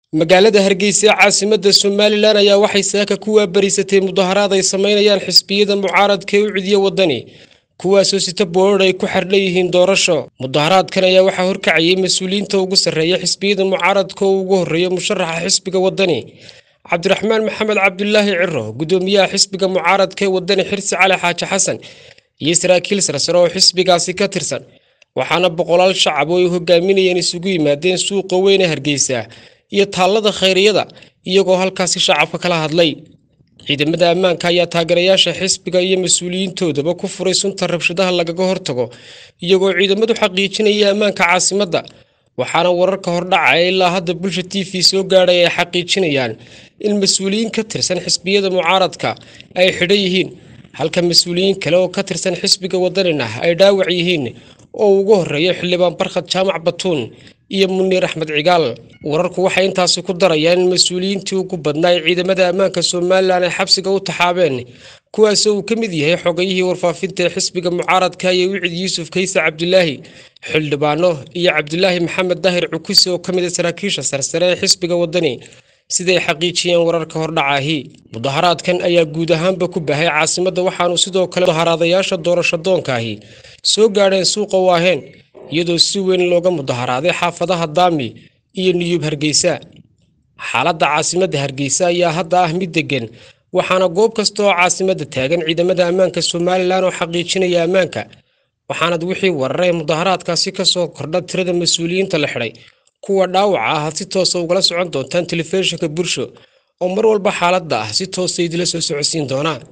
magaalada Hargeysa caasimadda Somaliland ayaa waxay saaka ku waabariisatay mudaharaad ay sameynayaan xisbiyada mucaaradka ee u ciidiya wadani kuwaas oo sita boorad ay ku xirleeyihiin doorasho mudaharaadkan ayaa waxa horkacayay mas'uuliyiinta ugu sareeya xisbiyada mucaaradka oo ugu horeeya musharaxa xisbiga wadani Cabdiraxmaan Maxamed Cabdullaahi Ciro gudoomiyaha xisbiga mucaaradka ee wadani Xirsi Cali Xaaji Xasan iyo saraakiil sare oo xisbigaasi ka tirsan waxaana boqolaal shacab oo hogaaminayeen isugu yimaadeen suuqa weyn ee Hargeysa iyo taalada khayriyada iyagoo halkaasi shacabka kala hadlay ciidamada ammaanka ayaa taageerayaasha xisbiga iyo mas'uuliyiintoodaba ku furay sunta rabshadaha lagaga hortago iyagoo ciidamadu xaqiijinaya ammaanka caasimadda waxaana wararka hordhacay ilaa hadda bulsha TV soo gaaray ay xaqiijinayaan in mas'uuliyiin ka tirsan xisbiyada mucaaradka ay xidhan yihiin halka mas'uuliyiin kale oo ka tirsan xisbiga wadanina ay dhaawac yihiin oo ugu horeeya xildhibaan Barkhad Jaamac Batuun iyo Muniir Axmed Cigaal wararku waxay intaasi ku darayaan in mas'uuliyiintii ugu badnaa ciidamada ammaanka Somaliland ay xabsiga u taxaabeen kuwaas oo ka mid yahay xogayihii warfaafinta ee xisbiga mucaaradka iyo Wicid Yuusuf Kaysa Cabdullaahi xildhibaano iyo Cabdullaahi Maxamed Daahir Cukuse oo ka mid ah saraakiisha sarsare ee xisbiga wadani siday xaqiijiyeen wararka hordhacaahi mudaharaadkan ayaa guud ahaanba ku baahay caasimadda waxaanu sidoo kale mudaharadayaasha doorasho doonkaahi soo gaadheen suuqa waaheen iyadoo si weyn looga mudaharaaday xaafadaha Daami iyo Niyub Hargeysa xaaladda caasimadda Hargeysa ayaa hadda ah mid degan waxaana goob kasta oo caasimadda taagan ciidamada ammaanka Somaliland oo xaqiijinaya ammaanka waxaana wixii wareey mudaharaadkaasi ka soo kordha tirada mas'uuliyiinta la xiray kuwa dhaawac ah si toos ah ugala socon doontaan telefishinka bulsho oo mar walba xaaladda ah si toos ah idila soo socodsiin doona